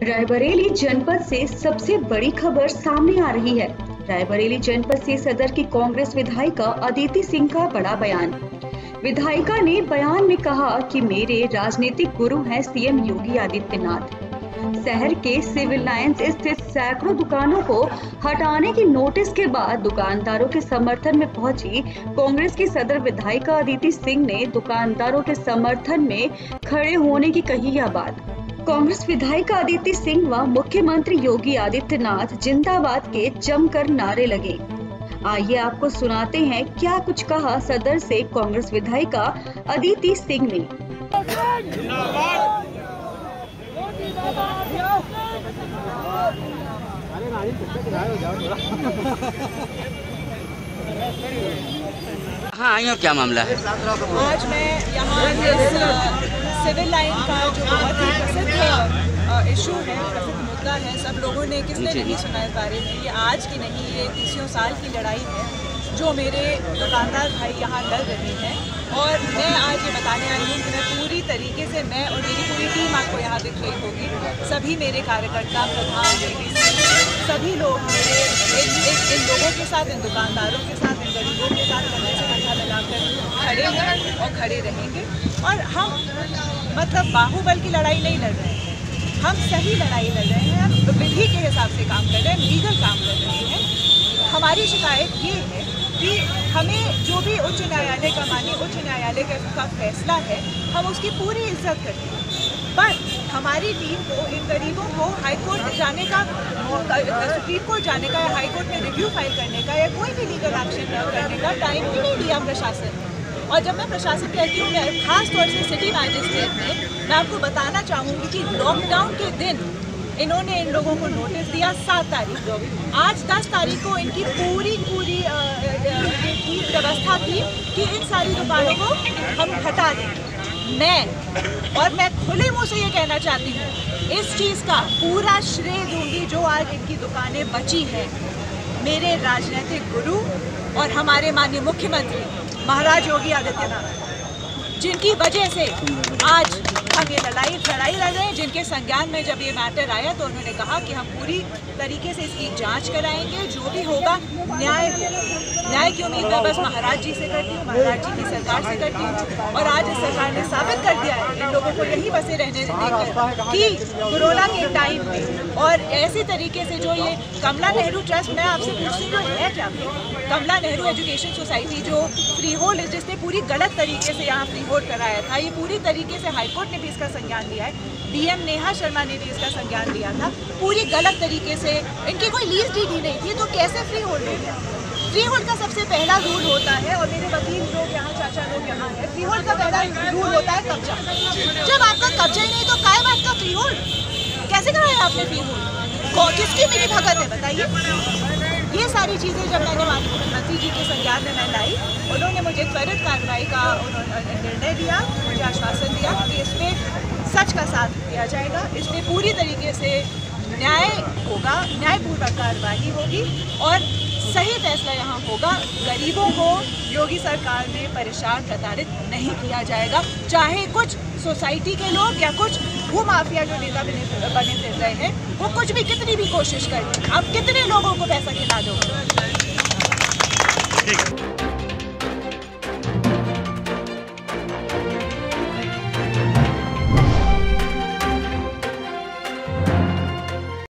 रायबरेली जनपद से सबसे बड़ी खबर सामने आ रही है। रायबरेली जनपद से सदर की कांग्रेस विधायिका अदिति सिंह का बड़ा बयान। विधायिका ने बयान में कहा कि मेरे राजनीतिक गुरु हैं सीएम योगी आदित्यनाथ। शहर के सिविल लाइंस स्थित सैकड़ों दुकानों को हटाने की नोटिस के बाद दुकानदारों के समर्थन में पहुंची कांग्रेस की सदर विधायिका अदिति सिंह ने दुकानदारों के समर्थन में खड़े होने की कही यह बात। कांग्रेस विधायिका अदिति सिंह व मुख्यमंत्री योगी आदित्यनाथ जिंदाबाद के जमकर नारे लगे। आइए आपको सुनाते हैं क्या कुछ कहा सदर से कांग्रेस विधायिका अदिति सिंह ने। हाँ आइयो, क्या मामला है? आज मैं यहाँ सिविल लाइन का जो बहुत ही प्रसिद्ध इशू है, प्रसिद्ध मुद्दा है, सब लोगों ने किसने नहीं सुना इस बारे में। ये आज की नहीं, ये 30 साल की लड़ाई है जो मेरे दुकानदार भाई यहाँ लड़ रहे हैं। और मैं आज ये बताने आई हूँ कि मैं पूरी तरीके से, मैं और मेरी पूरी टीम आपको यहाँ दिख रही होगी, सभी मेरे कार्यकर्ता, प्रधान, सभी लोग मेरे इन लोगों के साथ, इन दुकानदारों के साथ, इन गरीबों के साथ कंधे से कंधा मिलाकर खड़े हैं और खड़े रहेंगे। और हम मतलब बाहुबल की लड़ाई नहीं लड़ रहे हैं, हम सही लड़ाई लड़ रहे हैं, हम विधि के हिसाब से काम कर रहे हैं, लीगल काम कर रहे हैं। हमारी शिकायत ये है कि हमें जो भी उच्च न्यायालय का माननीय उच्च न्यायालय का फैसला है, हम उसकी पूरी इज्जत करते हैं। पर हमारी टीम को, इन गरीबों को हाईकोर्ट जाने का, सुप्रीम कोर्ट जाने का या हाईकोर्ट में रिव्यू फाइल करने का या कोई भी लीगल एक्शन करने का टाइम ही नहीं दिया प्रशासन ने। और जब मैं प्रशासन कहती हूँ, मैं खास तौर से सिटी मैजिस्ट्रेट में मैं आपको बताना चाहूँगी कि लॉकडाउन के दिन इन्होंने इन लोगों को नोटिस दिया 7 तारीख को। आज 10 तारीख को इनकी पूरी व्यवस्था थी कि इन सारी दुकानों को हम हटा देंगे। मैं खुले मुंह से ये कहना चाहती हूँ, इस चीज़ का पूरा श्रेय दूंगी जो आज इनकी दुकानें बची हैं मेरे राजनीतिक गुरु और हमारे माननीय मुख्यमंत्री महाराज योगी आदित्यनाथ, जिनकी वजह से आज हम ये लड़ाई लड़ रहे हैं। जिनके संज्ञान में जब ये मैटर आया तो उन्होंने कहा कि हम पूरी तरीके से इसकी जांच कराएंगे, जो भी होगा न्याय की उम्मीद मैं बस महाराज जी से करती हूँ, महाराज जी की सरकार से करती हूँ। और आज इस सरकार ने साबित कर दिया है इन लोगों को यहीं बसे रहने देकर कि कोरोना के टाइम में और ऐसी तरीके से जो ये कमला नेहरू ट्रस्ट, मैं आपसे पूछती हूँ है क्या कमला नेहरू एजुकेशन सोसाइटी जो फ्री होल्ड, जिसने पूरी गलत तरीके से यहाँ फ्री होल्ड कराया था, ये पूरी तरीके से हाईकोर्ट ने भी इसका संज्ञान लिया है, डीएम नेहा शर्मा ने भी इसका संज्ञान लिया था, पूरी गलत तरीके से इनकी कोई लीज डीड ही नहीं थी, तो कैसे फ्री होल्ड हो गया? फ्री होल्ड का सबसे पहला रूल होता है, और मेरे वकील लोग यहाँ, चाचा लोग यहाँ है, फ्री होल्ड का पहला रूल होता है कब्जा। जब आपका कब्जा ही नहीं तो काय बात का फ्री होल्ड? कैसे कराया आपने फ्री होल्ड? किसकी मेरी भगत है बताइए? ये सारी चीज़ें जब मैंने माननीय मुख्यमंत्री जी के संज्ञान में मैं लाई, उन्होंने मुझे त्वरित कार्रवाई का निर्णय दिया, मुझे आश्वासन दिया कि इसमें सच का साथ दिया जाएगा, इसमें पूरी तरीके से न्याय होगा, न्यायपूर्वक कार्रवाई होगी और सही फैसला यहाँ होगा। गरीबों को योगी सरकार में परेशान प्रताड़ित नहीं किया जाएगा, चाहे कुछ सोसाइटी के लोग या कुछ भूमाफिया जो नेता बने फिर रहे हैं, वो कुछ भी कितनी भी कोशिश करें, आप कितने लोगों को पैसा खिला दोगे?